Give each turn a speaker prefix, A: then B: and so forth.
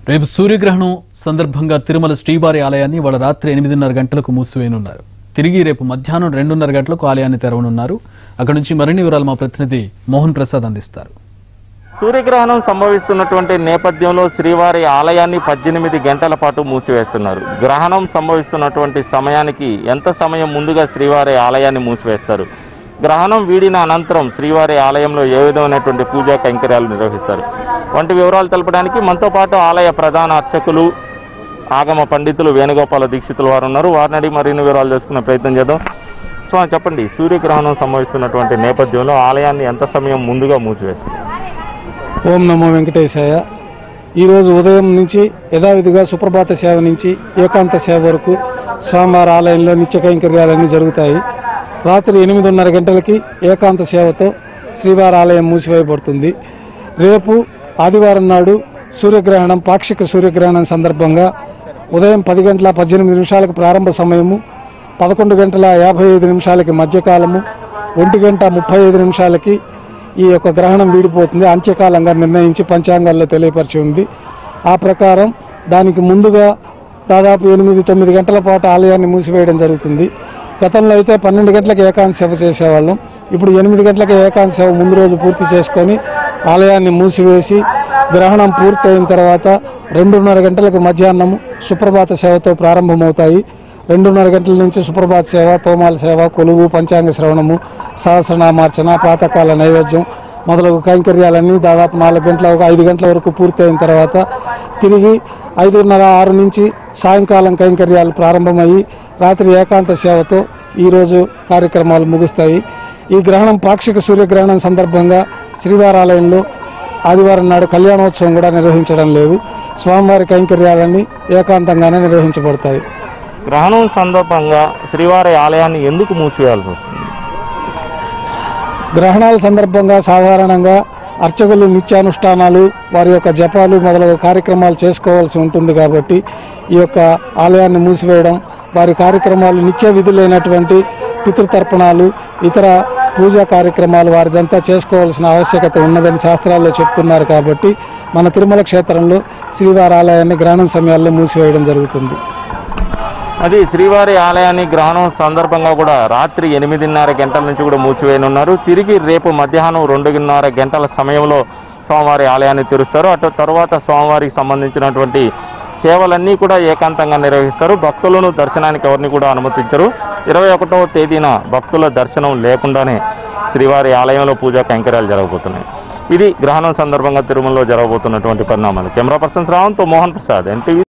A: రేపు సూర్యగ్రహణం సందర్భంగా తిరుమల శ్రీవారి ఆలయాన్ని వాళ్ళ రాత్రి 8:30 గంటలకు మూసివేయనున్నారు. తిరిగి రేపు మధ్యాహ్నం 2:30 గంటలకు ఆలయాన్ని తెరవనున్నారు. అక్కడి నుంచి మరిన్ని వివరాలు మా ప్రతినిధి మోహన్ ప్రసాద్ అందిస్తారు.
B: సూర్యగ్రహణం సంభవిస్తున్నటువంటి నేపథ్యంలో శ్రీవారి ఆలయాన్ని 18 గంటల పాటు మూసివేస్తున్నారు. గ్రహణం సంభవిస్తున్నటువంటి సమయానికి ఎంత సమయం ముందుగా శ్రీవారి ఆలయాన్ని మూసివేస్తారు? గ్రహణం వీడిన అనంతరం శ్రీవారి ఆలయంలో ఏ విధమైనటువంటి పూజా కైంకర్యాలు నిర్వహిస్తారు వంటి వివరాలు తెలపడానికి మనతో పాటు ఆలయ ప్రధాన అర్చకులు ఆగమ పండితులు వేణుగోపాల దీక్షితుల వారు ఉన్నారు. వారిని అడిగి మరిన్ని వివరాలు తెలుసుకునే ప్రయత్నం చేద్దాం. సో చెప్పండి, సూర్యగ్రహణం సంభవిస్తున్నటువంటి నేపథ్యంలో ఆలయాన్ని ఎంత సమయం ముందుగా మూసివేస్తారు?
C: ఓం నమో వెంకటేశాయ. ఈరోజు ఉదయం నుంచి యథావిధిగా సుప్రభాత సేవ నుంచి ఏకాంత సేవ వరకు స్వామివారి ఆలయంలో నిత్య కైంకర్యాలన్నీ జరుగుతాయి. రాత్రి 8:30 గంటలకి ఏకాంత సేవతో శ్రీవారి ఆలయం మూసివేయబడుతుంది. రేపు ఆదివారం నాడు సూర్యగ్రహణం, పాక్షిక సూర్యగ్రహణం సందర్భంగా ఉదయం 10 గంటల 18 నిమిషాలకు ప్రారంభ సమయము, 11 గంటల 55 నిమిషాలకి మధ్యకాలము, 1 గంట 35 నిమిషాలకి ఈ యొక్క గ్రహణం వీడిపోతుంది. అంత్యకాలంగా నిర్ణయించి పంచాంగాల్లో తెలియపరిచి ఉంది. ఆ ప్రకారం దానికి ముందుగా దాదాపు 8-9 గంటల పాటు ఆలయాన్ని మూసివేయడం జరుగుతుంది. గతంలో అయితే 12 గంటలకు ఏకాంత సేవ చేసేవాళ్ళం. ఇప్పుడు 8 గంటలకు ఏకాంత సేవ ముందు రోజు పూర్తి చేసుకొని ఆలయాన్ని మూసివేసి గ్రహణం పూర్తయిన తర్వాత 2:30 గంటలకు మధ్యాహ్నం సుప్రభాత సేవతో ప్రారంభమవుతాయి. 2:30 గంటల నుంచి సుప్రభాత సేవ, తోమాల సేవ, కొలువు, పంచాంగ శ్రవణము, సహస్రనామార్చన, ప్రాతకాల నైవేద్యం మొదలగు కైంకర్యాలన్నీ దాదాపు 4 గంటల 5 గంటల వరకు పూర్తయిన తర్వాత తిరిగి 5:30-6 నుంచి సాయంకాలం కైంకర్యాలు ప్రారంభమయ్యి రాత్రి ఏకాంత సేవతో ఈరోజు కార్యక్రమాలు ముగుస్తాయి. ఈ గ్రహణం పాక్షిక సూర్యగ్రహణం సందర్భంగా శ్రీవారాలయంలో ఆదివారం నాడు కళ్యాణోత్సవం కూడా నిర్వహించడం లేదు. స్వామివారి కైంకర్యాలన్నీ ఏకాంతంగానే నిర్వహించబడతాయి.
B: గ్రహణం సందర్భంగా శ్రీవారి ఆలయాన్ని ఎందుకు మూసివేయాల్సి వస్తుంది?
C: గ్రహణాల సందర్భంగా సాధారణంగా అర్చకులు నిత్యానుష్ఠానాలు, వారి యొక్క జపాలు మొదలగు కార్యక్రమాలు చేసుకోవాల్సి ఉంటుంది. కాబట్టి ఈ యొక్క ఆలయాన్ని మూసివేయడం, వారి కార్యక్రమాలు నిత్య విధులైనటువంటి పితృతర్పణాలు, ఇతర పూజా కార్యక్రమాలు వారిదంతా చేసుకోవాల్సిన ఆవశ్యకత ఉన్నదని శాస్త్రాల్లో చెప్తున్నారు. కాబట్టి మన తిరుమల క్షేత్రంలో శ్రీవారి ఆలయాన్ని గ్రహణం సమయాల్లో మూసివేయడం జరుగుతుంది.
B: అది శ్రీవారి ఆలయాన్ని గ్రహణం సందర్భంగా కూడా రాత్రి 8:30 గంటల నుంచి కూడా మూసివేయనున్నారు. తిరిగి రేపు మధ్యాహ్నం 2:30 గంటల సమయంలో స్వామివారి ఆలయాన్ని తెరుస్తారు. అటు తర్వాత స్వామివారికి సంబంధించినటువంటి సేవలన్నీ కూడా ఏకాంతంగా నిర్వహిస్తారు. భక్తులను దర్శనానికి ఎవరిని కూడా అనుమతించరు. 21వ తేదీన భక్తుల దర్శనం లేకుండానే శ్రీవారి ఆలయంలో పూజా కైంకర్యాలు జరగబోతున్నాయి. ఇది గ్రహణం సందర్భంగా తిరుమలలో జరగబోతున్నటువంటి పరిణామాలు. కెమెరా పర్సన్ రావంతో మోహన్ ప్రసాద్, NTV.